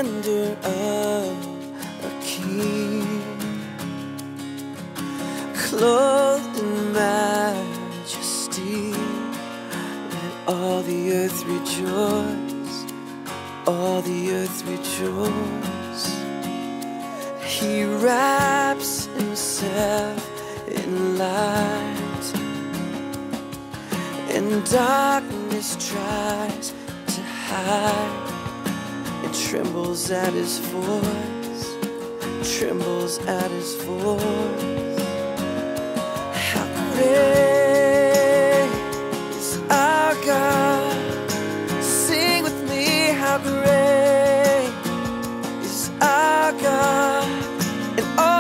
splendor of a king, clothed in majesty. Let all the earth rejoice, all the earth rejoice. He wraps himself in light, and darkness tries to hide. It trembles at his voice, trembles at his voice. How great is our God? Sing with me, how great is our God, and all